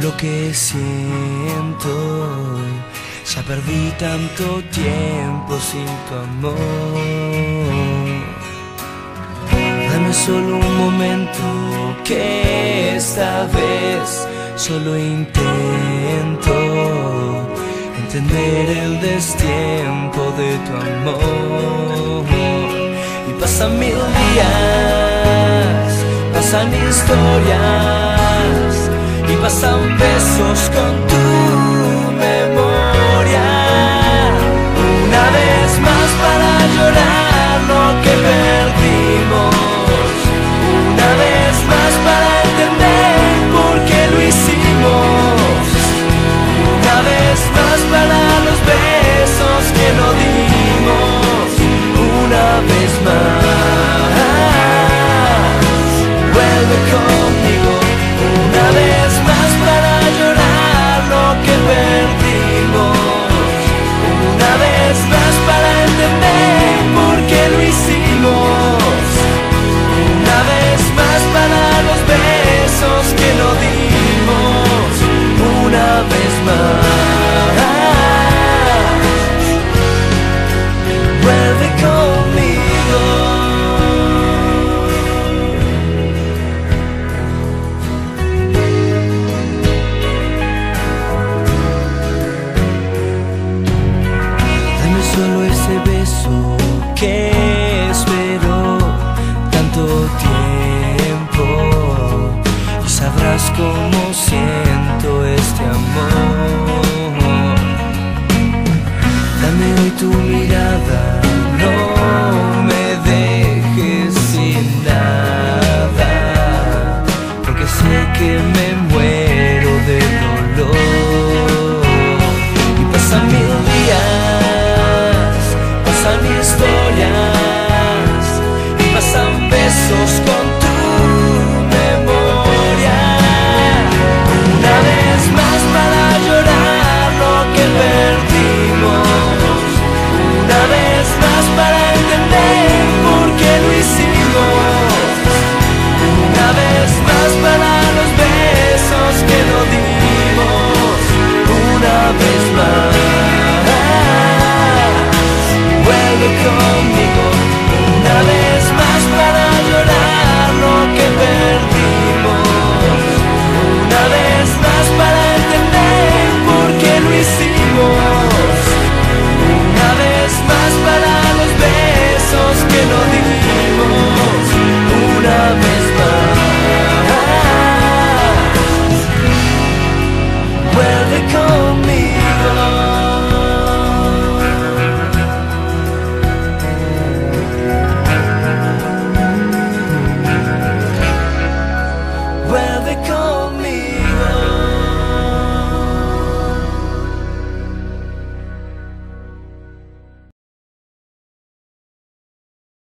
lo que siento. Ya perdí tanto tiempo sin tu amor. Dame solo un momento, que esta vez solo intento entender el destiempo de tu amor. Y pasan 1000 días, pasan historias y pasan besos con tu memoria. Una vez más para llorar lo que perdimos, una vez más para entender por qué lo hicimos, una vez más para los besos que no dimos, una vez más. Vuelve conmigo, una vez más para llorar lo que perdimos, una vez más para entender por qué lo hicimos, una vez más para los besos que no dimos, una vez más. Vuelve conmigo. Dame solo ese beso que espero tanto tiempo, y sabrás como siempre